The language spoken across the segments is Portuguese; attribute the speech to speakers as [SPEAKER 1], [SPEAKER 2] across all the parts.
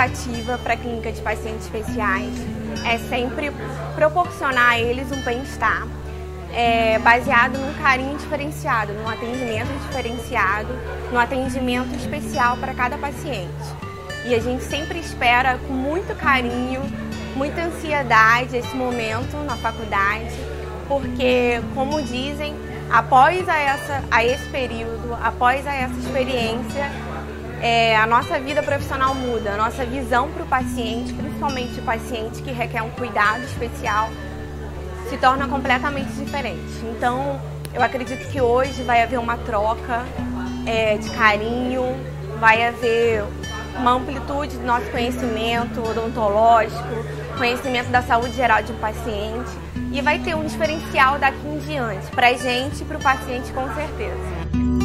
[SPEAKER 1] expectativa para a clínica de pacientes especiais é sempre proporcionar a eles um bem-estar baseado num carinho diferenciado, num atendimento diferenciado, num atendimento especial para cada paciente. E a gente sempre espera com muito carinho, muita ansiedade esse momento na faculdade, porque, como dizem, após esse período, após essa experiência, a nossa vida profissional muda, a nossa visão para o paciente, principalmente o paciente que requer um cuidado especial, se torna completamente diferente. Então, eu acredito que hoje vai haver uma troca de carinho, vai haver uma amplitude do nosso conhecimento odontológico, conhecimento da saúde geral de um paciente, e vai ter um diferencial daqui em diante, para a gente e para o paciente, com certeza.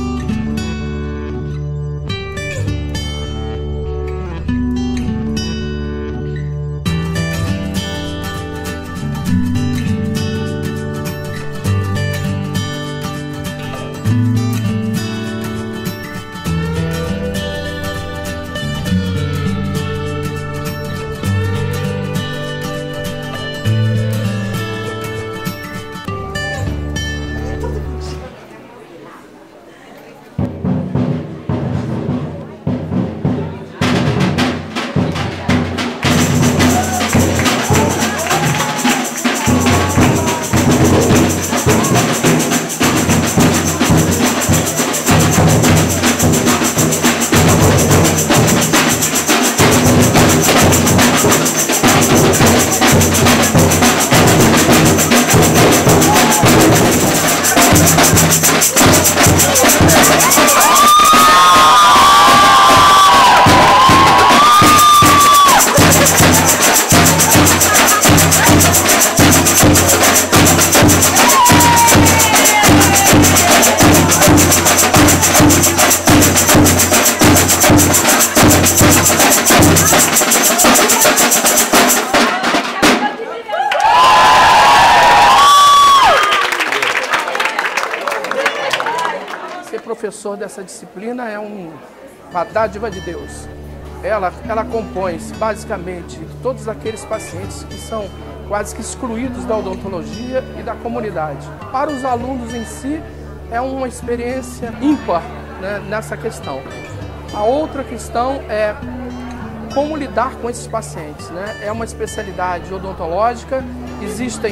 [SPEAKER 2] Ser professor dessa disciplina é uma dádiva de Deus. Ela compõe-se basicamente de todos aqueles pacientes que são quase que excluídos da odontologia e da comunidade. Para os alunos em si, é uma experiência ímpar, né, nessa questão. A outra questão é como lidar com esses pacientes, né? É uma especialidade odontológica, existem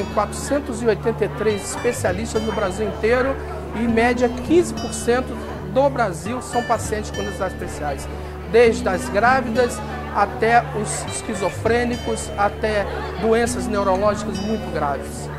[SPEAKER 2] 483 especialistas no Brasil inteiro e, em média, 15% do Brasil são pacientes com necessidades especiais, desde as grávidas até os esquizofrênicos, até doenças neurológicas muito graves.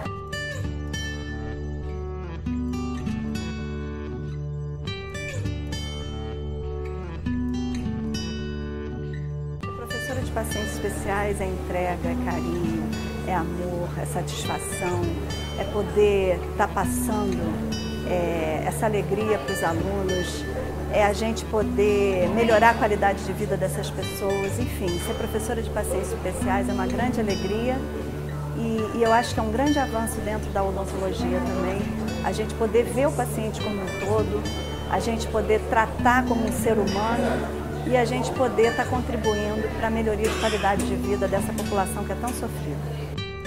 [SPEAKER 3] Professora de pacientes especiais é entrega, é carinho, é amor, é satisfação, é poder estar passando essa alegria para os alunos, é a gente poder melhorar a qualidade de vida dessas pessoas. Enfim, ser professora de pacientes especiais é uma grande alegria e eu acho que é um grande avanço dentro da odontologia também, a gente poder ver o paciente como um todo, a gente poder tratar como um ser humano e a gente poder estar contribuindo para a melhoria de qualidade de vida dessa população que é tão sofrida.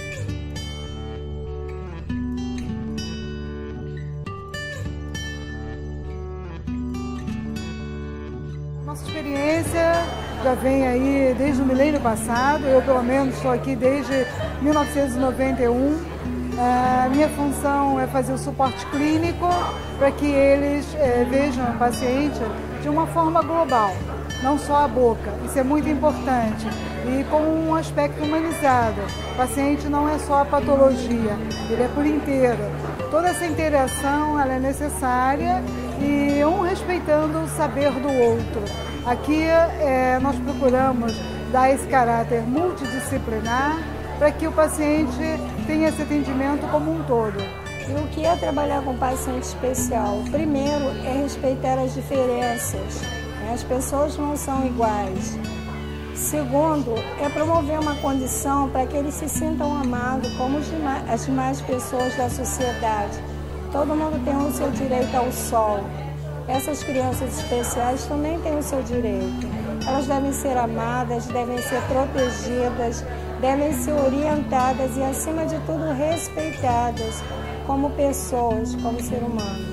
[SPEAKER 4] Nossa experiência já vem aí desde o milênio passado, eu pelo menos estou aqui desde 1991. Minha função é fazer o suporte clínico para que eles vejam o paciente de uma forma global, não só a boca, isso é muito importante, e com um aspecto humanizado. O paciente não é só a patologia, ele é por inteiro. Toda essa interação ela é necessária e um respeitando o saber do outro. Aqui nós procuramos dar esse caráter multidisciplinar para que o paciente tenha esse atendimento como um todo.
[SPEAKER 5] E o que é trabalhar com paciente especial? Primeiro é respeitar as diferenças, as pessoas não são iguais. Segundo, é promover uma condição para que eles se sintam amados como as demais pessoas da sociedade. Todo mundo tem o seu direito ao sol. Essas crianças especiais também têm o seu direito. elas devem ser amadas, devem ser protegidas, devem ser orientadas e, acima de tudo, respeitadas como pessoas, como ser humano.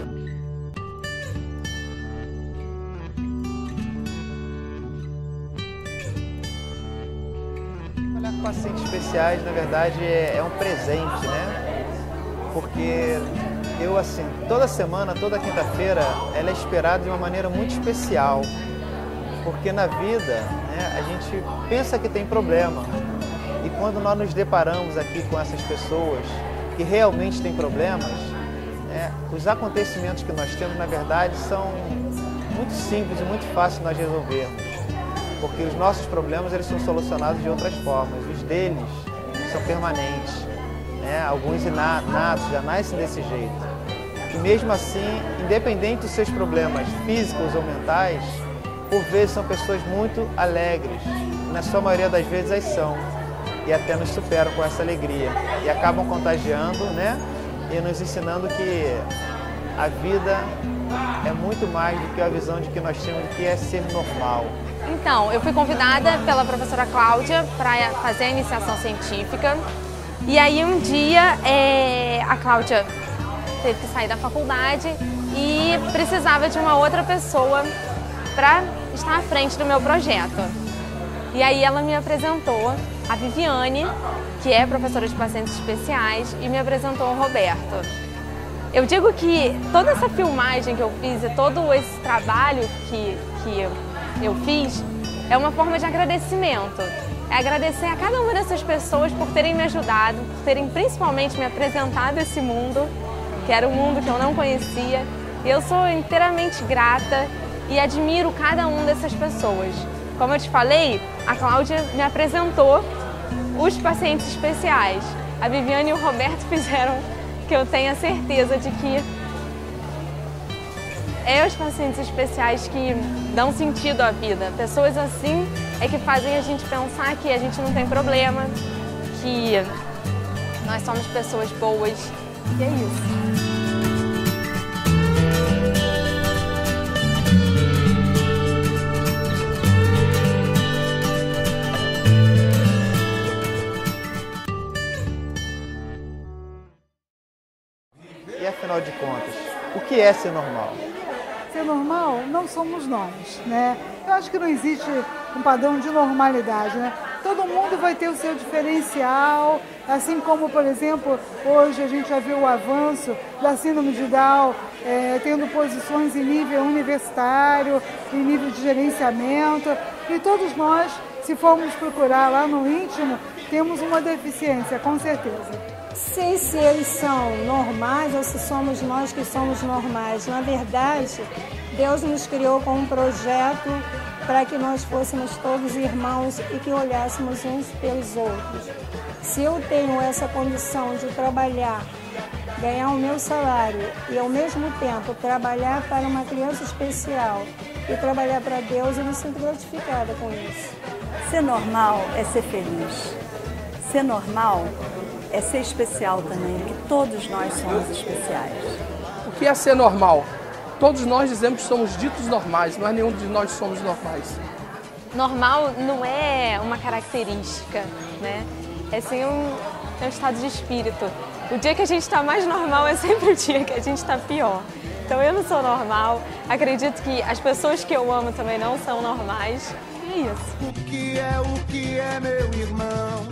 [SPEAKER 6] Trabalhar com pacientes especiais, na verdade, é um presente, né? Porque eu, assim, toda semana, toda quinta-feira, ela é esperada de uma maneira muito especial. Porque na vida, né, a gente pensa que tem problema. E quando nós nos deparamos aqui com essas pessoas que realmente têm problemas, né, os acontecimentos que nós temos, na verdade, são muito simples e muito fáceis de nós resolvermos. Porque os nossos problemas, eles são solucionados de outras formas. Os deles são permanentes, né? Alguns inatos, já nascem desse jeito. E mesmo assim, independente dos seus problemas físicos ou mentais, por vezes são pessoas muito alegres. Na sua maioria das vezes as são. E até nos superam com essa alegria. E acabam contagiando, né? E nos ensinando que a vida é muito mais do que a visão de que nós temos de que é ser normal.
[SPEAKER 1] Então, eu fui convidada pela professora Cláudia para fazer a iniciação científica. E aí um dia a Cláudia teve que sair da faculdade e precisava de uma outra pessoa para estar à frente do meu projeto. E aí ela me apresentou a Viviane, que é professora de pacientes especiais, e me apresentou o Roberto. Eu digo que toda essa filmagem que eu fiz e todo esse trabalho que eu fiz é uma forma de agradecimento. É agradecer a cada uma dessas pessoas por terem me ajudado, por terem principalmente me apresentado esse mundo, que era um mundo que eu não conhecia. E eu sou inteiramente grata e admiro cada uma dessas pessoas. Como eu te falei, a Cláudia me apresentou os pacientes especiais. A Viviane e o Roberto fizeram que eu tenha certeza de que é os pacientes especiais que dão sentido à vida. Pessoas assim é que fazem a gente pensar que a gente não tem problema, que nós somos pessoas boas. E é isso.
[SPEAKER 6] E afinal de contas, o que é ser normal?
[SPEAKER 4] Ser normal não somos nós, né? Eu acho que não existe um padrão de normalidade, né? Todo mundo vai ter o seu diferencial, assim como, por exemplo, hoje a gente já viu o avanço da síndrome de Down, tendo posições em nível universitário, em nível de gerenciamento, e todos nós, se formos procurar lá no íntimo, temos uma deficiência, com certeza.
[SPEAKER 5] Sei se eles são normais ou se somos nós que somos normais. Na verdade, Deus nos criou com um projeto para que nós fôssemos todos irmãos e que olhássemos uns pelos outros. Se eu tenho essa condição de trabalhar, ganhar o meu salário e ao mesmo tempo trabalhar para uma criança especial e trabalhar para Deus, eu me sinto gratificada com isso.
[SPEAKER 3] Ser normal é ser feliz. Ser normal é ser especial também, porque todos nós somos especiais.
[SPEAKER 2] O que é ser normal? Todos nós dizemos que somos ditos normais, mas nenhum de nós somos normais.
[SPEAKER 1] Normal não é uma característica, né? É sim um estado de espírito. O dia que a gente está mais normal é sempre o dia que a gente está pior. Então eu não sou normal, acredito que as pessoas que eu amo também não são normais. E é isso.
[SPEAKER 7] O que é, meu irmão?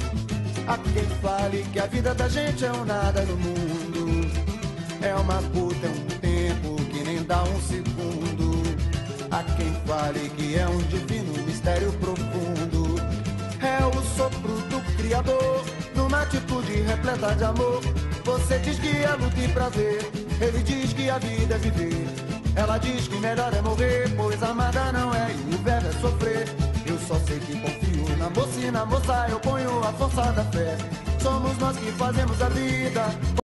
[SPEAKER 7] Há quem fale que a vida da gente é um nada no mundo. É uma puta, é um tempo que nem dá um segundo. Há quem fale que é um divino mistério profundo. É o sopro do Criador, numa atitude repleta de amor. Você diz que é luta e prazer, ele diz que a vida é viver. Ela diz que melhor é morrer, pois amada não é e o verbo é sofrer. Eu só sei que confio na moça e na moça eu ponho a força da fé. Somos nós que fazemos a vida.